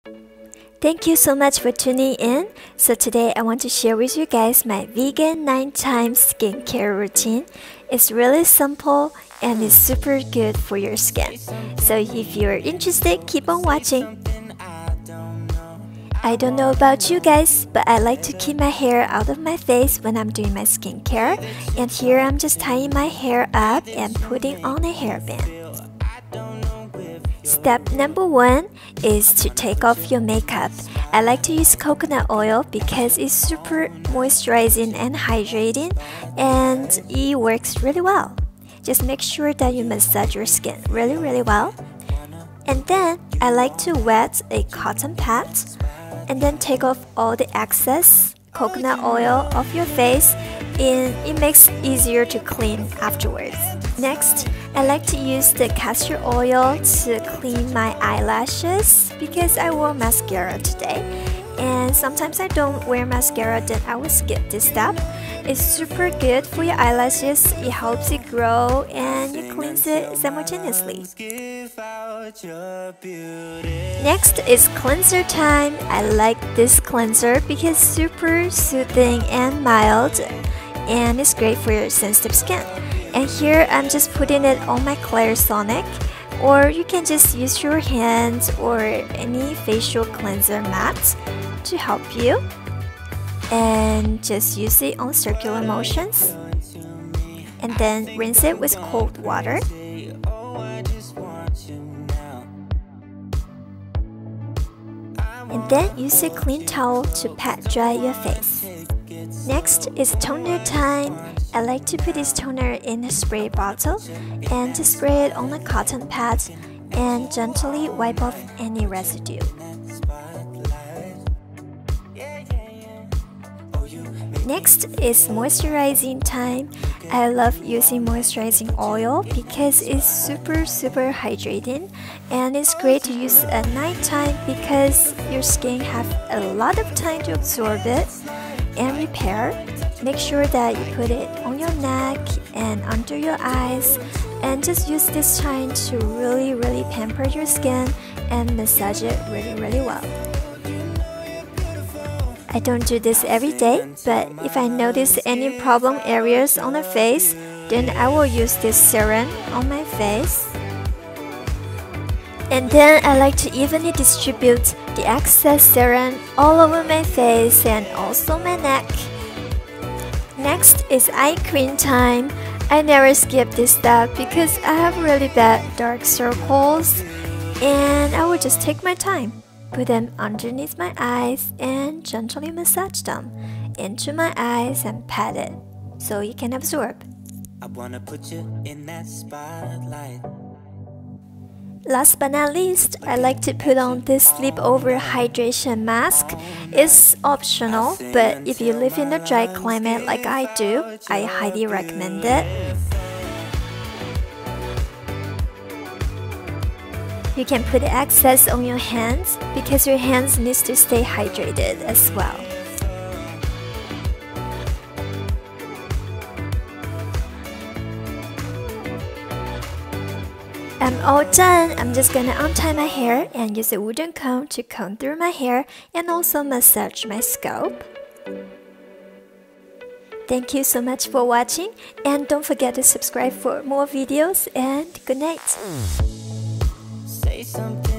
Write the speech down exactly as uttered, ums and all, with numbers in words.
Thank you so much for tuning in. So today I want to share with you guys my vegan nine times skincare routine. It's really simple and it's super good for your skin. So if you're interested, keep on watching. I don't know about you guys, but I like to keep my hair out of my face when I'm doing my skincare. And here I'm just tying my hair up and putting on a hairband. Step number one is to take off your makeup. I like to use coconut oil because it's super moisturizing and hydrating, and it works really well. Just make sure that you massage your skin really really well. And then I like to wet a cotton pad and then take off all the excess coconut oil off your face, and it makes it easier to clean afterwards. Next, I like to use the castor oil to clean my eyelashes because I wore mascara today, and sometimes I don't wear mascara, then I will skip this step. It's super good for your eyelashes, it helps it grow and you cleanse it simultaneously. Next is cleanser time. I like this cleanser because it's super soothing and mild, and it's great for your sensitive skin. And here I'm just putting it on my Clarisonic, or you can just use your hands or any facial cleanser mat to help you, and just use it on circular motions and then rinse it with cold water. And then use a clean towel to pat dry your face. Next is toner time. I like to put this toner in a spray bottle and to spray it on the cotton pad and gently wipe off any residue. Next is moisturizing time. I love using moisturizing oil because it's super super hydrating, and it's great to use at night time because your skin have a lot of time to absorb it and repair. Make sure that you put it on your neck and under your eyes, and just use this time to really really pamper your skin and massage it really really well. I don't do this every day, but if I notice any problem areas on the face, then I will use this serum on my face. And then I like to evenly distribute the excess serum all over my face and also my neck. Next is eye cream time. I never skip this step because I have really bad dark circles, and I will just take my time. Put them underneath my eyes and gently massage them into my eyes and pat it so you can absorb. I wanna put you in that spotlight. Last but not least, I like to put on this sleepover hydration mask. It's optional, but if you live in a dry climate like I do, I highly recommend it. You can put excess on your hands because your hands need to stay hydrated as well. I'm all done. I'm just gonna untie my hair and use a wooden comb to comb through my hair and also massage my scalp. Thank you so much for watching, and don't forget to subscribe for more videos, and good night. Say something.